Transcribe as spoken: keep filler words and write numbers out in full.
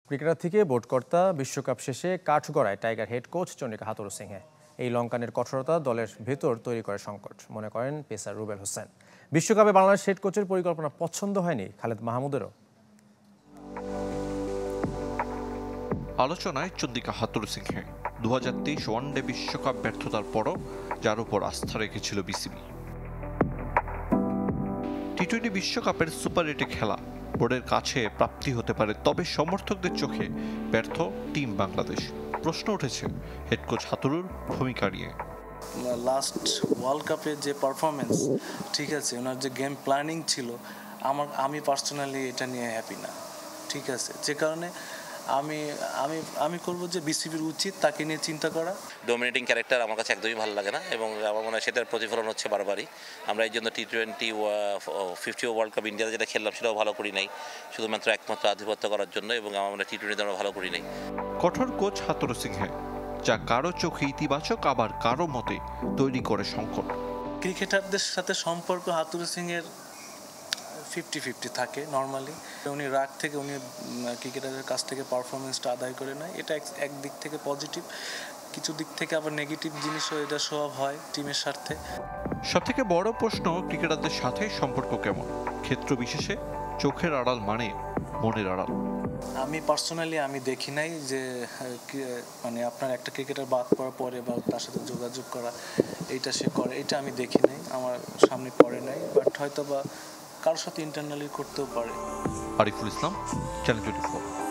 Cricketer থেকে বোর্ডকর্তা, বিশ্বকাপ শেষে কাঠগড়ায় tiger head coach Chandika Hathurusinghe. এই লঙ্কানের কঠোরতা দলের ভেতর তৈরি করে সংকট, মনে করেন পেসার রুবেল হোসেন। বিশ্বকাপে বাংলাদেশ হেড কোচের পরিকল্পনা পছন্দ হয়নি খালেদ মাহমুদেরও। আলোচনায় চন্ডিকা হাথুরুসিংহে দু হাজার তেইশ ওয়ানডে বিশ্বকাপ ব্যর্থতার পরও যার উপর আস্থা রেখেছিল বিসিবি। টি টোয়েন্টি বিশ্বকাপের সুপার এইটে খেলা বোর্ডের কাছে প্রাপ্তি হতে পারে, তবে সমর্থকদের চোখে ব্যর্থ টিম বাংলাদেশ। প্রশ্ন উঠেছে হেড কোচ হাথুরুর ভূমিকা নিয়ে। লাস্ট ওয়ার্ল্ড কাপে যে পারফরমেন্স, ঠিক আছে, ওনার যে গেম প্ল্যানিং ছিল, আমার আমি পার্সোনালি এটা নিয়ে হ্যাপি না। ঠিক আছে, যে কারণে আমি আমি আমি করবো যে বিসিবির উচিত তাকে নিয়ে চিন্তা করা। ডোমিনেটিং ক্যারেক্টার আমার কাছে একদমই ভালো লাগে না, এবং আমার মনে হয় সেটার প্রতিফলন হচ্ছে বারবারই। আমরা এই জন্য T twenty fifty world cup ইন্ডিয়াতে যেটা খেললাম সেটাও ভালো করি নাই, শুধুমাত্র একমাত্র আধিপত্য করার জন্য, এবং আমার মনে হয় টি টোয়েন্টিতে আমরা ভালো করি নাই। কঠোর কোচ হাথুরুসিংহে, যা কারো চোখে ইতিবাচক আবার কারো মতে তৈরি করে সংকট। ক্রিকেটারদের সাথে সম্পর্ক হাথুরুসিংহের ফিফটি ফিফটি থাকে নর্মালি। উনি রাগ থেকে উনি ক্রিকেটারের কাছ থেকে পারফরমেন্সটা আদায় করে নেয়, এটা এক দিক থেকে পজিটিভ, কিছু দিক থেকে আবার নেগেটিভ জিনিসও এটা স্বভাব হয় টিমের স্বার্থে। সবথেকে বড় প্রশ্ন, ক্রিকেটারদের সাথে সম্পর্ক কেমন? ক্ষেত্র বিশেষে চোখের আড়াল মানে মনের আড়াল। আমি পার্সোনালি আমি দেখি নাই যে মানে আপনার একটা ক্রিকেটার বাদ পড়ার পরে বা তার সাথে যোগাযোগ করা এইটা সে করে, এটা আমি দেখি নাই, আমার সামনে পড়ে নাই, বাট হয়তো বা কারোর সাথে ইন্টারনালি করতেও পারে। Ariful Islam, channel twenty four.